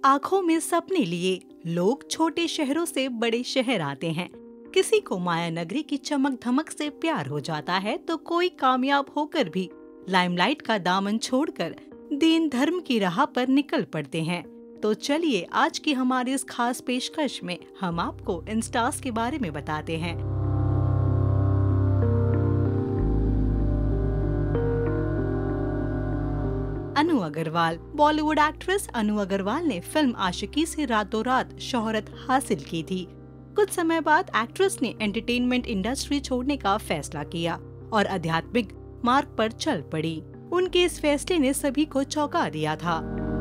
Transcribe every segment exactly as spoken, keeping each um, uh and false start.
आँखों में सपने लिए लोग छोटे शहरों से बड़े शहर आते हैं। किसी को माया नगरी की चमक धमक से प्यार हो जाता है तो कोई कामयाब होकर भी लाइमलाइट का दामन छोड़कर दीन धर्म की राह पर निकल पड़ते हैं। तो चलिए आज की हमारी इस खास पेशकश में हम आपको इन स्टार्स के बारे में बताते हैं। अनु अग्रवाल। बॉलीवुड एक्ट्रेस अनु अग्रवाल ने फिल्म आशिकी से रातों रात शोहरत हासिल की थी। कुछ समय बाद एक्ट्रेस ने एंटरटेनमेंट इंडस्ट्री छोड़ने का फैसला किया और आध्यात्मिक मार्ग पर चल पड़ी। उनके इस फैसले ने सभी को चौंका दिया था।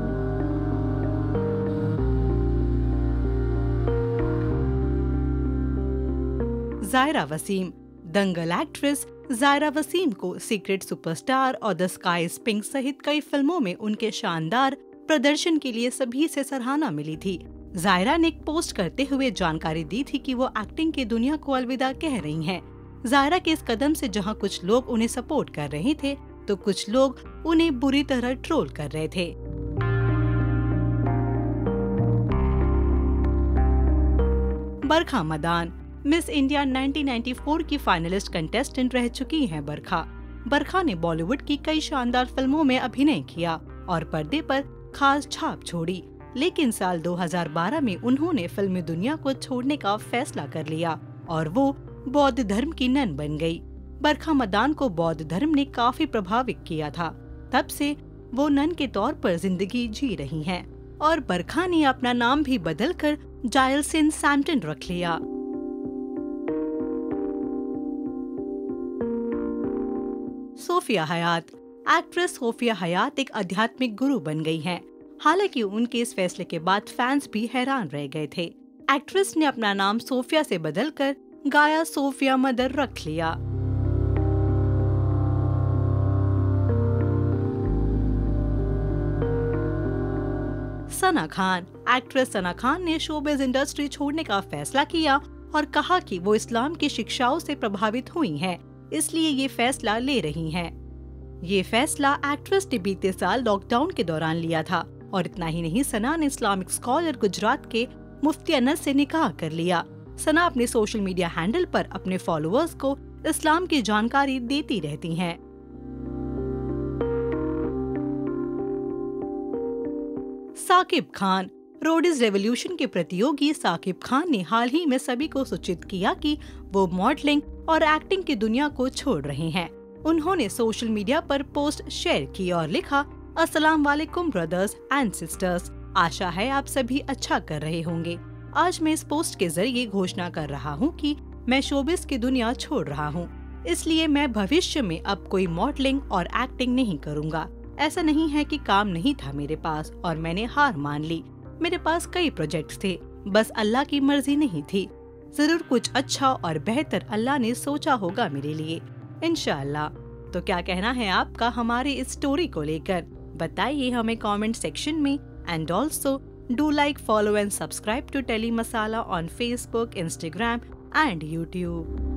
ज़ायरा वसीम। दंगल एक्ट्रेस ज़ायरा वसीम को सीक्रेट सुपरस्टार और द स्काई इज पिंक सहित कई फिल्मों में उनके शानदार प्रदर्शन के लिए सभी से सराहना मिली थी। ज़ायरा ने एक पोस्ट करते हुए जानकारी दी थी कि वो एक्टिंग की दुनिया को अलविदा कह रही हैं। ज़ायरा के इस कदम से जहां कुछ लोग उन्हें सपोर्ट कर रहे थे तो कुछ लोग उन्हें बुरी तरह ट्रोल कर रहे थे। Barkha Madan. Miss India nineteen ninety four की फाइनलिस्ट कंटेस्टेंट रह चुकी हैं बरखा। बरखा ने बॉलीवुड की कई शानदार फिल्मों में अभिनय किया और पर्दे पर खास छाप छोड़ी, लेकिन साल दो हज़ार बारह में उन्होंने फिल्मी दुनिया को छोड़ने का फैसला कर लिया और वो बौद्ध धर्म की नन बन गई। बरखा मदान को बौद्ध धर्म ने काफी प्रभावित किया था। तब से वो नन के तौर पर जिंदगी जी रही हैं और बरखा ने अपना नाम भी बदलकर जायलसिन सैम्पटन रख लिया। सोफिया हयात। एक्ट्रेस सोफिया हयात एक आध्यात्मिक गुरु बन गई हैं। हालांकि उनके इस फैसले के बाद फैंस भी हैरान रह गए थे। एक्ट्रेस ने अपना नाम सोफिया से बदलकर गाया सोफिया मदर रख लिया। सना खान। एक्ट्रेस सना खान ने शोबिज इंडस्ट्री छोड़ने का फैसला किया और कहा कि वो इस्लाम की शिक्षाओं से प्रभावित हुई हैं, इसलिए ये फैसला ले रही हैं। ये फैसला एक्ट्रेस ने बीते साल लॉकडाउन के दौरान लिया था और इतना ही नहीं, सना ने इस्लामिक स्कॉलर गुजरात के मुफ्ती अनस से निकाह कर लिया। सना अपने सोशल मीडिया हैंडल पर अपने फॉलोअर्स को इस्लाम की जानकारी देती रहती हैं। साकिब खान। रोडीज रेवोल्यूशन के प्रतियोगी साकिब खान ने हाल ही में सभी को सूचित किया कि वो मॉडलिंग और एक्टिंग की दुनिया को छोड़ रहे हैं। उन्होंने सोशल मीडिया पर पोस्ट शेयर की और लिखा, अस्सलाम वालेकुम ब्रदर्स एंड सिस्टर्स, आशा है आप सभी अच्छा कर रहे होंगे। आज मैं इस पोस्ट के जरिए घोषणा कर रहा हूँ कि मैं शोबिस की दुनिया छोड़ रहा हूँ, इसलिए मैं भविष्य में अब कोई मॉडलिंग और एक्टिंग नहीं करूँगा। ऐसा नहीं है कि काम नहीं था मेरे पास और मैंने हार मान ली। मेरे पास कई प्रोजेक्ट्स थे, बस अल्लाह की मर्जी नहीं थी। जरूर कुछ अच्छा और बेहतर अल्लाह ने सोचा होगा मेरे लिए, इंशाअल्लाह। तो क्या कहना है आपका हमारी इस स्टोरी को लेकर? बताइए हमें कमेंट सेक्शन में। And also do like, follow and subscribe to Telly Masala on Facebook, Instagram and YouTube.